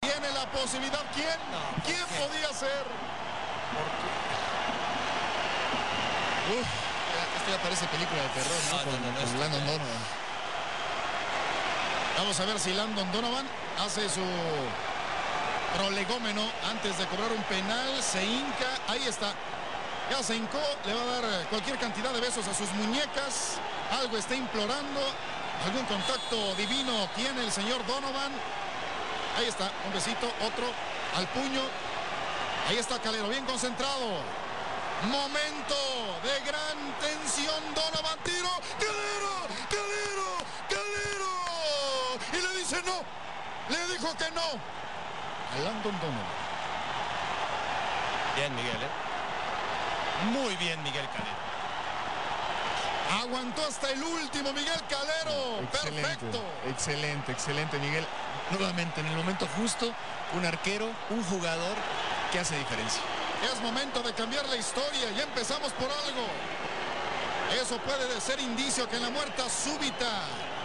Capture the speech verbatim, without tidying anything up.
Tiene la posibilidad. ¿Quién? No, ¿Quién qué? podía ser? Uf, esto ya parece película de terror, ¿no? No, Con, no, no, no, con esto Landon ya- Donovan. Vamos a ver si Landon Donovan hace su prolegómeno antes de cobrar un penal. Se hinca. Ahí está. Ya se hincó. Le va a dar cualquier cantidad de besos a sus muñecas. Algo está implorando. Algún contacto divino tiene el señor Donovan. Ahí está. Un besito. Otro. Al puño. Ahí está Calero. Bien concentrado. Momento de gran tensión. Donovan. Tiro. Calero. Calero. Calero. Y le dice no. Le dijo que no. A Landon Donovan. Bien, Miguel, ¿eh? Muy bien, Miguel Calero. Aguantó hasta el último Miguel Calero. Excelente, Perfecto. excelente, excelente, Miguel. Nuevamente, en el momento justo, un arquero, un jugador que hace diferencia. Es momento de cambiar la historia y empezamos por algo. Eso puede ser indicio que en la muerte súbita